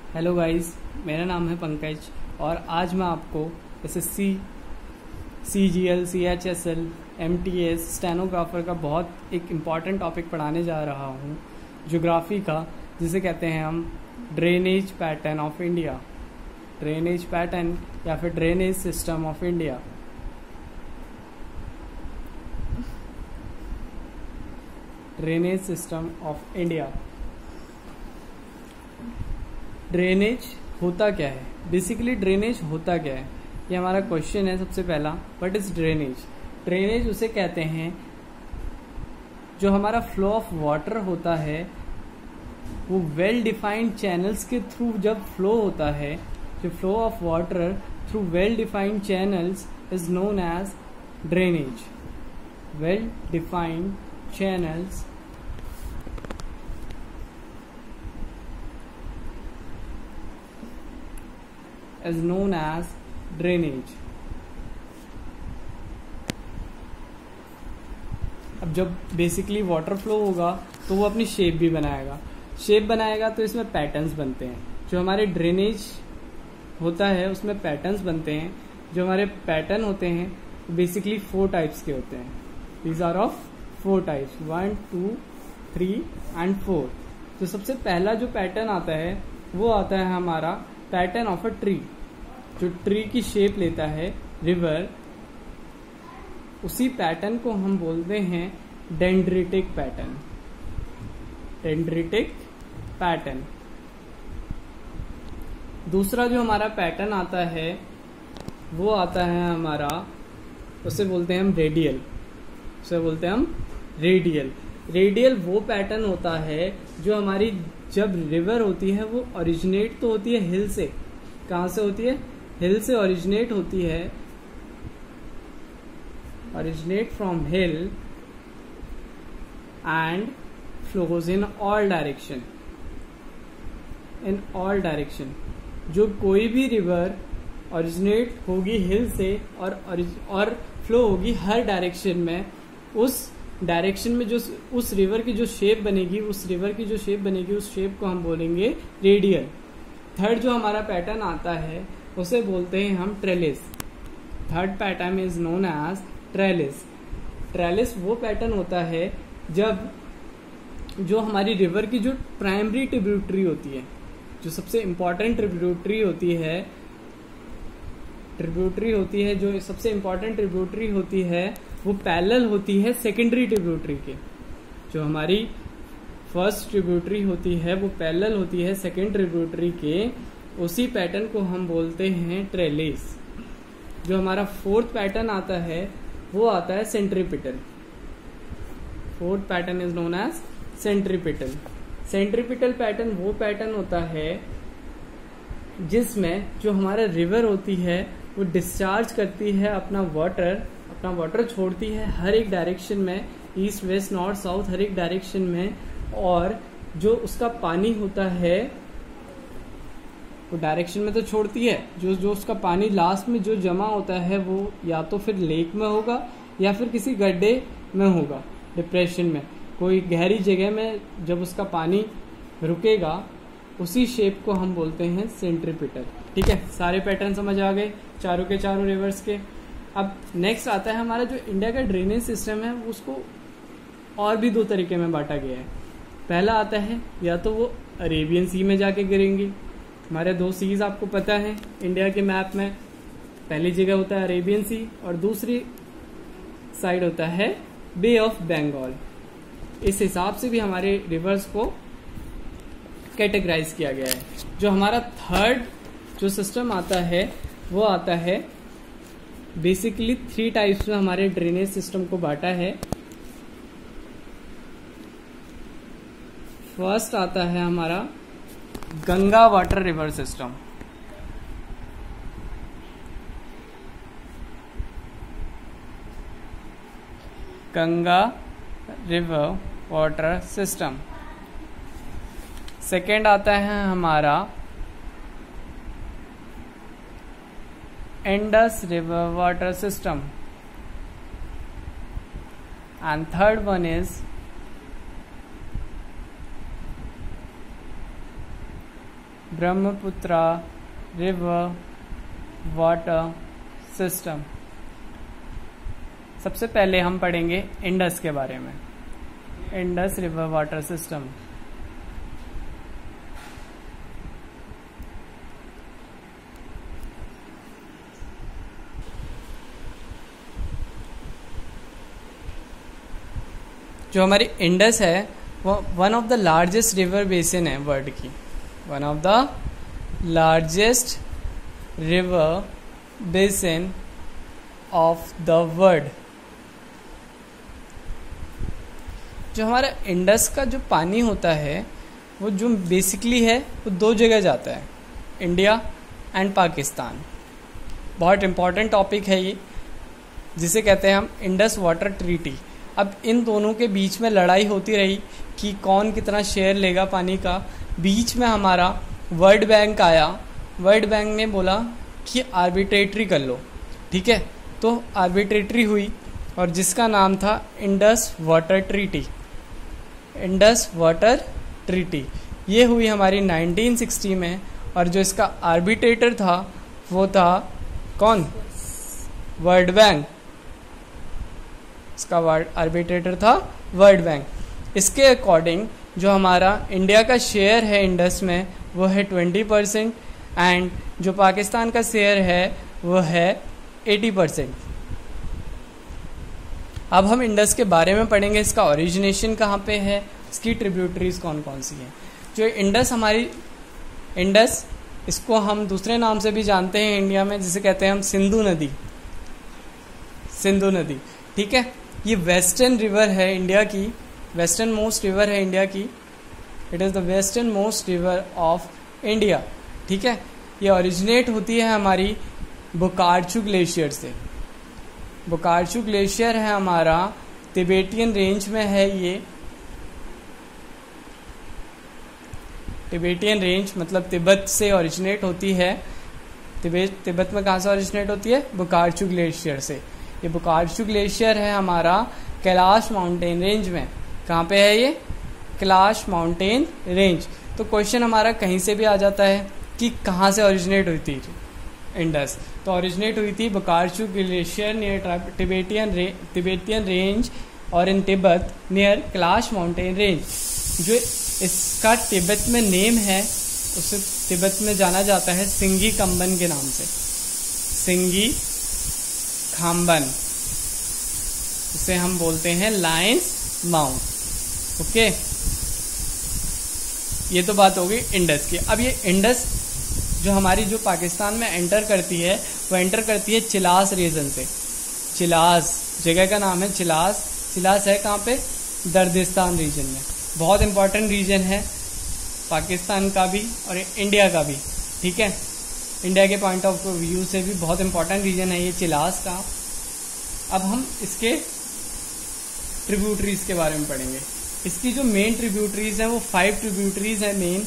Hello guys, मेरा नाम है पंकज और आज मैं आपको SSC, CGL, CHSL, MTS, stenographer का बहुत एक इम्पॉर्टेंट टॉपिक पढ़ाने जा रहा हूँ, ज्योग्राफी का, जिसे कहते हैं हम drainage pattern of India, drainage pattern या फिर drainage system of India. Drainage system of India. Drainage होता क्या है? बेसिकली ड्रेनेज होता क्या है, ये हमारा क्वेश्चन है। सबसे पहला, व्हाट इज ड्रेनेज? ड्रेनेज उसे कहते हैं जो हमारा फ्लो ऑफ वाटर होता है वो वेल डिफाइंड चैनल्स के थ्रू जब फ्लो होता है, जो flow of water through well defined channels is known as drainage. Well defined channels is known as drainage। अब जब बेसिकली वाटर फ्लो होगा तो वो अपनी शेप भी बनाएगा, शेप बनाएगा तो इसमें पैटर्न्स बनते हैं। जो हमारे ड्रेनेज होता है उसमें पैटर्न्स बनते हैं। जो हमारे पैटर्न होते हैं बेसिकली 4 टाइप्स के होते हैं। These are of 4 types, 1, 2, 3 and 4। तो सबसे पहला जो पैटर्न आता है वो आता है हमारा पैटर्न ऑफ अ ट्री। जो ट्री की शेप लेता है, रिवर, उसी पैटर्न को हम बोलते हैं डेंड्रिटिक पैटर्न। Dendritic pattern. दूसरा जो हमारा पैटर्न आता है वो आता है हमारा, उसे बोलते हैं हम रेडियल। उसे बोलते हैं हम रेडियल। रेडियल वो पैटर्न होता है जो हमारी जब रिवर होती है वो ओरिजिनेट तो होती है हिल से। कहाँ से होती है? हिल से ओरिजिनेट होती है, originate from hill and flows in all direction. In all direction. जो कोई भी रिवर ओरिजिनेट होगी हिल से और फ्लो होगी हर डायरेक्शन में, उस डायरेक्शन में जो उस रिवर की जो शेप बनेगी, उस शेप को हम बोलेंगे रेडियल। थर्ड जो हमारा पैटर्न आता है उसे बोलते हैं हम trellis. Third pattern is known as trellis. Trellis वो पैटर्न होता है जब जो हमारी रिवर की जो प्राइमरी ट्रिब्यूटरी होती है, जो सबसे इंपॉर्टेंट ट्रिब्यूटरी होती है, जो सबसे इंपॉर्टेंट ट्रिब्यूटरी होती है वो पैरेलल होती है सेकेंडरी ट्रिब्यूटरी के। जो हमारी फर्स्ट ट्रिब्यूटरी होती है वो पैरेलल होती है सेकेंड ट्रिब्यूटरी के, उसी पैटर्न को हम बोलते हैं ट्रेलिस। जो हमारा फोर्थ पैटर्न आता है वो आता है centripetal. Fourth pattern is known as centripetal. Centripetal pattern वो पैटर्न होता है जिसमें जो हमारा रिवर होती है वो डिस्चार्ज करती है अपना वाटर छोड़ती है हर एक डायरेक्शन में, ईस्ट, वेस्ट, नॉर्थ, साउथ, हर एक डायरेक्शन में। और जो उसका पानी होता है वो डायरेक्शन में तो छोड़ती है, जो उसका पानी लास्ट में जो जमा होता है वो या तो फिर लेक में होगा या फिर किसी गड्ढे में होगा, डिप्रेशन में, कोई गहरी जगह में जब उसका पानी रुकेगा, उसी शेप को हम बोलते हैं सेंट्रीपिटल। ठीक है, सारे पैटर्न समझ आ गए चारों के चारों रिवर्स के। अब नेक्स्ट आता है हमारा जो इंडिया का ड्रेनेज सिस्टम है, उसको और भी 2 तरीके में बांटा गया है। पहला आता है या तो वो अरेबियन सी में जाके गिरेंगी। हमारे 2 सीज आपको पता है इंडिया के मैप में, पहली जगह होता है अरेबियन सी और दूसरी साइड होता है बे ऑफ बंगाल। इस हिसाब से भी हमारे रिवर्स को कैटेगराइज किया गया है। जो हमारा थर्ड जो सिस्टम आता है वो आता है बेसिकली 3 टाइप्स में हमारे ड्रेनेज सिस्टम को बांटा है। फर्स्ट आता है हमारा Ganga water river system. Ganga river water system. Second आता है हमारा Indus river water system and third one is Brahmaputra river water system. सबसे पहले हम पढ़ेंगे इंडस के बारे में। Indus river water system. जो हमारी इंडस है वो one of the largest river basin है वर्ल्ड की, one of the largest river basin of the world. जो हमारा इंडस का जो पानी होता है वो जो बेसिकली है वो दो जगह जाता है, इंडिया एंड पाकिस्तान। बहुत इम्पॉर्टेंट टॉपिक है ये, जिसे कहते हैं हम इंडस वाटर ट्रीटी। अब इन दोनों के बीच में लड़ाई होती रही कि कौन कितना शेयर लेगा पानी का। बीच में हमारा वर्ल्ड बैंक आया, वर्ल्ड बैंक ने बोला कि आर्बिट्रेटरी कर लो, ठीक है। तो आर्बिट्रेटरी हुई और जिसका नाम था Indus Water Treaty. Indus Water Treaty ये हुई हमारी 1960 में, और जो इसका आर्बिट्रेटर था वो था कौन? World Bank. इसका आर्बिट्रेटर था वर्ल्ड बैंक। इसके अकॉर्डिंग जो हमारा इंडिया का शेयर है इंडस में वो है 20% एंड जो पाकिस्तान का शेयर है वो है 80%। अब हम इंडस के बारे में पढ़ेंगे, इसका ओरिजिनेशन कहाँ पे है, इसकी ट्रिब्यूटरीज कौन कौन सी हैं। जो इंडस हमारी इंडस, इसको हम दूसरे नाम से भी जानते हैं इंडिया में, जिसे कहते हैं हम सिंधु नदी। सिंधु नदी, ठीक है। ये वेस्टर्न रिवर है इंडिया की, वेस्टर्न मोस्ट रिवर है इंडिया की। It is the westernmost river of India, ठीक है। ये ओरिजिनेट होती है हमारी बोकार्चू ग्लेशियर से। बोकार्चू ग्लेशियर है हमारा तिबेटियन रेंज में है। ये तिबेटियन रेंज मतलब तिब्बत से ओरिजिनेट होती है। तिब्बत में कहाँ से ओरिजिनेट होती है? बोकार्चू ग्लेशियर से। ये बोकार्चू ग्लेशियर है हमारा कैलाश माउंटेन रेंज में। कहाँ पे है ये? Kailash mountain range. तो क्वेश्चन हमारा कहीं से भी आ जाता है कि कहाँ से ओरिजिनेट हुई थी इंडस। तो ओरिजिनेट हुई थी Bokharchu glacier near Tibetan range और in Tibet near Kailash mountain range. जो इसका तिब्बत में नेम है उसे तिब्बत में जाना जाता है सिंगी कंबन के नाम से। सिंगी खाम्बन, इसे हम बोलते हैं लायंस माउंट। ओके, ये तो बात हो गई इंडस की। अब ये इंडस जो हमारी जो पाकिस्तान में एंटर करती है वो एंटर करती है चिलास रीजन से। चिलास जगह का नाम है चिलास। चिलास है कहाँ पे? दर्दिस्तान रीजन में। बहुत इंपॉर्टेंट रीजन है पाकिस्तान का भी और इंडिया का भी, ठीक है। इंडिया के पॉइंट ऑफ व्यू से भी बहुत इंपॉर्टेंट रीजन है ये चिलास का। अब हम इसके ट्रिब्यूटरीज के बारे में पढ़ेंगे। इसकी जो मेन ट्रिब्यूटरीज हैं वो 5 ट्रिब्यूटरीज हैं मेन।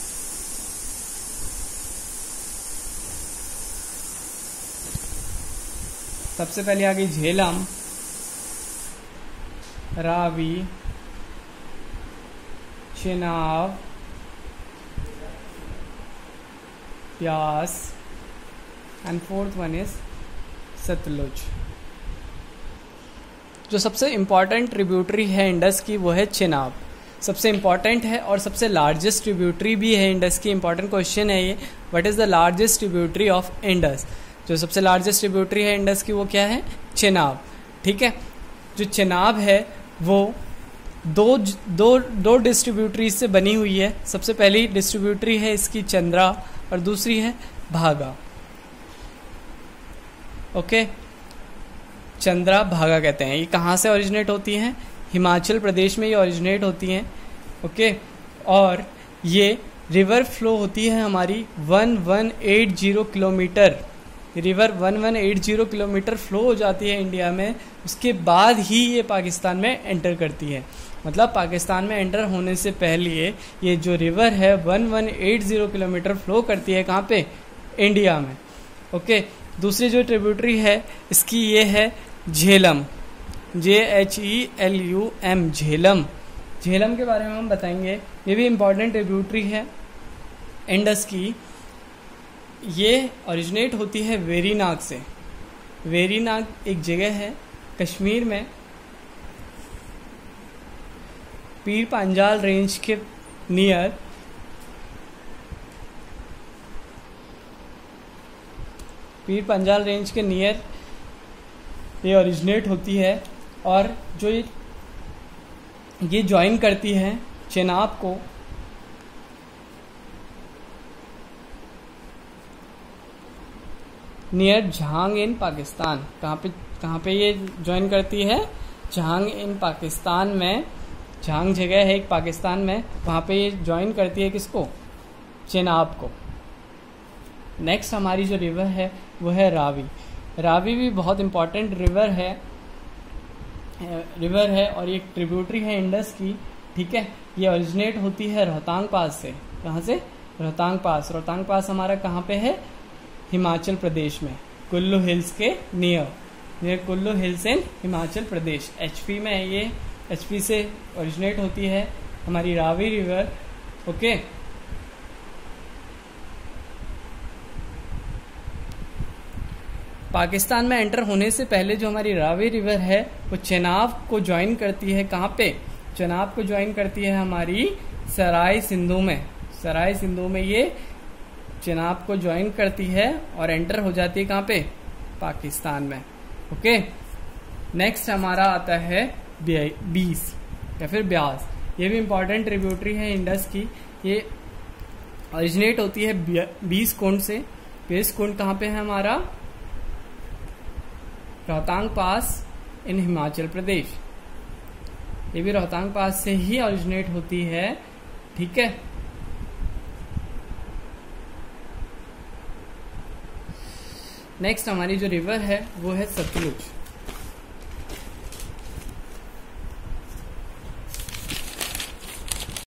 सबसे पहले आ गई Jhelum, Ravi, Chenab, Beas and fourth one is Sutlej. जो सबसे इम्पॉर्टेंट ट्रिब्यूटरी है इंडस की वो है चेनाब। सबसे इम्पॉर्टेंट है और सबसे लार्जेस्ट ट्रिब्यूटरी भी है इंडस की। इम्पॉर्टेंट क्वेश्चन है ये, what is the largest tributary of Indus. जो सबसे लार्जेस्ट ट्रिब्यूटरी है इंडस की वो क्या है? चेनाब, ठीक है। जो चेनाब है वो दो डिस्ट्रीब्यूटरीज से बनी हुई है। सबसे पहली डिस्ट्रीब्यूटरी है इसकी चंद्रा और दूसरी है भागा। ओके, चंद्रा भागा कहते हैं। ये कहाँ से ओरिजिनेट होती हैं? हिमाचल प्रदेश में ये ओरिजिनेट होती हैं। ओके, और ये रिवर फ्लो होती है हमारी 1180 किलोमीटर। रिवर 1180 किलोमीटर फ्लो हो जाती है इंडिया में, उसके बाद ही ये पाकिस्तान में एंटर करती है। मतलब पाकिस्तान में एंटर होने से पहले ये जो रिवर है 1180 किलोमीटर फ्लो करती है कहाँ पे? इंडिया में। ओके, दूसरी जो ट्रिब्यूटरी है इसकी ये है झेलम, JHELUM, झेलम। झेलम के बारे में हम बताएंगे, ये भी इम्पॉर्टेंट ट्रिब्यूटरी है। इंडस की, ये ओरिजिनेट होती है वेरीनाग से। वेरीनाग एक जगह है कश्मीर में, पीर पंजाल रेंज के नियर। पीर पंजाल रेंज के नियर ये ओरिजिनेट होती है, और जो ये ज्वाइन करती है चेनाब को नियर झांग इन पाकिस्तान। कहाँ पे ये ज्वाइन करती है? झांग इन पाकिस्तान में। झांग जगह है एक पाकिस्तान में, वहाँ पे ये ज्वाइन करती है किसको? चेनाब को। नेक्स्ट हमारी जो रिवर है वो है रावी। रावी भी बहुत इम्पॉर्टेंट रिवर है और ये ट्रिब्यूटरी है इंडस की, ठीक है। ये ओरिजिनेट होती है रोहतांग पास से। कहाँ से? रोहतांग पास। रोहतांग पास हमारा कहाँ पे है? हिमाचल प्रदेश में, कुल्लू हिल्स के near Kullu hills in Himachal Pradesh. HP में है ये, एचपी से ओरिजिनेट होती है हमारी रावी रिवर, ओके। पाकिस्तान में एंटर होने से पहले जो हमारी रावी रिवर है वो चेनाब को ज्वाइन करती है। कहाँ पे? चेनाब को ज्वाइन करती है हमारी सराय सिंधु में। सराय सिंधु में ये चेनाब को ज्वाइन करती है और एंटर हो जाती है कहाँ पे? पाकिस्तान में, ओके। नेक्स्ट हमारा आता है बीस या फिर ब्यास। ये भी इंपॉर्टेंट ट्रिब्यूटरी है इंडस की। ये ओरिजिनेट होती है बीस कुंड से। बीस कुंड कहाँ पे है हमारा? रोहतांग पास इन हिमाचल प्रदेश। ये भी रोहतांग पास से ही ओरिजिनेट होती है, ठीक है। नेक्स्ट हमारी जो रिवर है वो है सतलुज।